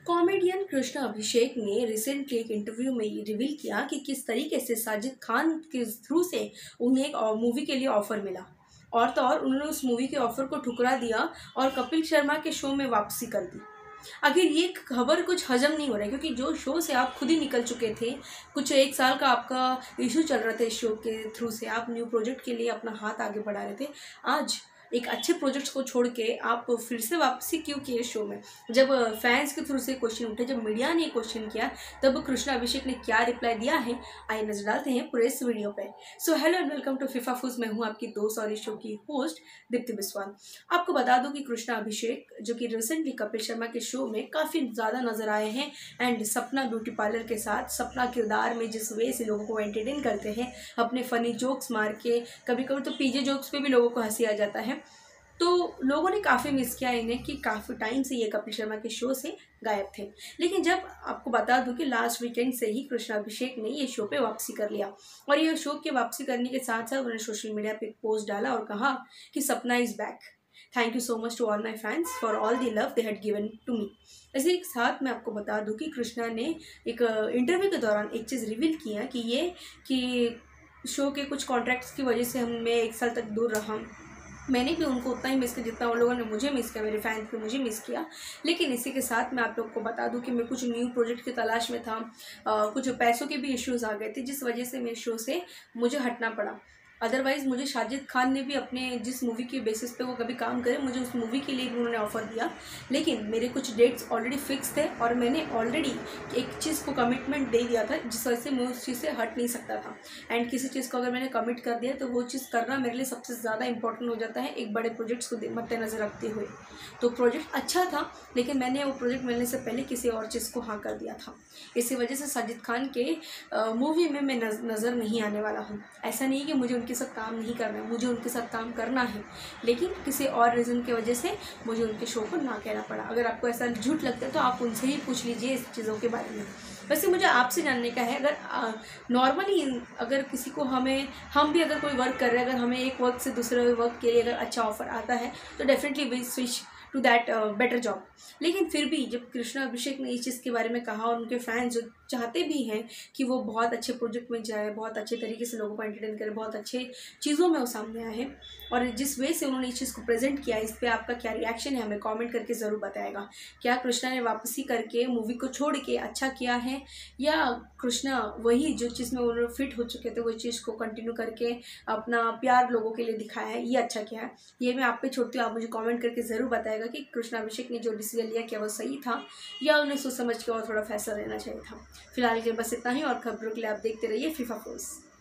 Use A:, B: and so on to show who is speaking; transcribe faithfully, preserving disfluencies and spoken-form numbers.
A: Comedian Krishna अभिषेक ने recently एक interview में ये रिवील किया कि किस तरीके से साजिद खान के थ्रू से उन्हें एक मूवी के लिए ऑफर मिला। और तो और उन्होंने उस मूवी के ऑफर को ठुकरा दिया और कपिल शर्मा के शो में वापसी कर दी। आखिर ये खबर कुछ हजम नहीं हो रहा है, क्योंकि जो शो से आप खुद ही निकल चुके थे, कुछ एक साल का आपका इशू चल रहा था इस शो के थ्रू से, आप न्यू प्रोजेक्ट के लिए अपना हाथ आगे बढ़ा रहे थे। आज एक अच्छे प्रोजेक्ट्स को छोड़ के आप फिर से वापसी क्यों किए शो में? जब फैंस के थ्रू से क्वेश्चन उठे, जब मीडिया ने क्वेश्चन किया, तब कृष्ण अभिषेक ने क्या रिप्लाई दिया है, आइए नजर डालते हैं पूरे इस वीडियो पे। So hello and welcome to FIFA fooz. मैं हूं आपकी दोस्त और इस शो की होस्ट दीप्ति बिस्वाल। आपको बता दूं कि कृष्ण अभिषेक जो कि रिसेंटली कपिल शर्मा के शो में काफ़ी ज़्यादा नजर आए हैं एंड सपना ब्यूटी पार्लर के साथ सपना किरदार में जिस वे से लोगों को एंटरटेन करते हैं, अपने फनी जोक्स मार के, कभी कभी तो पीजे जोक्स पे भी लोगों को हंसी आ जाता है। तो लोगों ने काफ़ी मिस किया इन्हें कि काफ़ी टाइम से ये कपिल शर्मा के शो से गायब थे। लेकिन जब आपको बता दूं कि लास्ट वीकेंड से ही कृष्ण अभिषेक ने ये शो पे वापसी कर लिया, और ये शो के वापसी करने के साथ साथ उन्होंने सोशल मीडिया पे एक पोस्ट डाला और कहा कि Sapna is back, thank you so much to all my fans for all the love they had given to me. इसी के साथ मैं आपको बता दूं कि कृष्णा ने एक इंटरव्यू के दौरान एक चीज़ रिवील किया कि ये कि शो के कुछ कॉन्ट्रैक्ट्स की वजह से हम मैं एक साल तक दूर रहा। मैंने भी उनको उतना ही मिस किया जितना उन लोगों ने मुझे मिस किया, मेरे फैंस ने मुझे मिस किया। लेकिन इसी के साथ मैं आप लोग को बता दूं कि मैं कुछ न्यू प्रोजेक्ट की तलाश में था, आ, कुछ पैसों के भी इश्यूज़ आ गए थे, जिस वजह से मेरे शो से मुझे हटना पड़ा। अदरवाइज़ मुझे साजिद खान ने भी अपने जिस मूवी के बेसिस पे वो कभी काम करे, मुझे उस मूवी के लिए भी उन्होंने ऑफ़र दिया। लेकिन मेरे कुछ डेट्स ऑलरेडी फिक्स थे और मैंने ऑलरेडी एक चीज़ को कमिटमेंट दे दिया था, जिस वजह से मैं उस चीज़ से हट नहीं सकता था। एंड किसी चीज़ को अगर मैंने कमिट कर दिया तो वो चीज़ करना मेरे लिए सबसे ज़्यादा इंपॉर्टेंट हो जाता है, एक बड़े प्रोजेक्ट्स को मद्देनज़र रखते हुए। तो प्रोजेक्ट अच्छा था, लेकिन मैंने वो प्रोजेक्ट मिलने से पहले किसी और चीज़ को हाँ कर दिया था। इसी वजह से साजिद खान के मूवी में मैं नज़र नहीं आने वाला हूँ। ऐसा नहीं कि मुझे उनके साथ काम नहीं करना है, मुझे उनके साथ काम करना है, लेकिन किसी और रीज़न की वजह से मुझे उनके शो को ना कहना पड़ा। अगर आपको ऐसा झूठ लगता है तो आप उनसे ही पूछ लीजिए इस चीज़ों के बारे में। वैसे मुझे आपसे जानने का है, अगर नॉर्मली अगर किसी को हमें हम भी अगर कोई वर्क कर रहे हैं, अगर हमें एक वर्क से दूसरे वर्क के लिए अगर अच्छा ऑफर आता है तो definitely we switch to that better job. लेकिन फिर भी जब कृष्ण अभिषेक ने इस चीज़ के बारे में कहा और उनके फैंस जो चाहते भी हैं कि वो बहुत अच्छे प्रोजेक्ट में जाए, बहुत अच्छे तरीके से लोगों को एंटरटेन करे, बहुत अच्छे चीज़ों में वो सामने आए हैं, और जिस वे से उन्होंने इस चीज़ को प्रेजेंट किया, इस पर आपका क्या रिएक्शन है हमें कमेंट करके ज़रूर बताएगा। क्या कृष्णा ने वापसी करके मूवी को छोड़ के अच्छा किया है, या कृष्णा वही जो चीज़ में उन्होंने फिट हो चुके थे वो चीज़ को कंटिन्यू करके अपना प्यार लोगों के लिए दिखाया है, ये अच्छा किया है? ये मैं आप पे छोड़ती हूँ, आप मुझे कॉमेंट करके ज़रूर बताएगा कि कृष्ण अभिषेक ने जो डिसीजन लिया क्या वो सही था, या उन्हें सोच समझ के और थोड़ा फैसला लेना चाहिए था। फिलहाल के बस इतना ही, और खबरों के लिए आप देखते रहिए फीफा फूज।